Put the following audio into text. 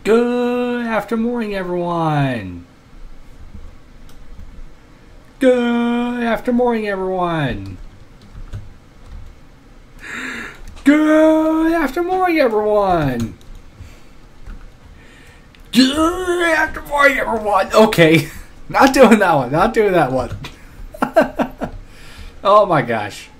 Good after morning, everyone. Good after morning, everyone. Good after morning, everyone. Good after morning, everyone. Okay, not doing that one. Not doing that one. Oh my gosh.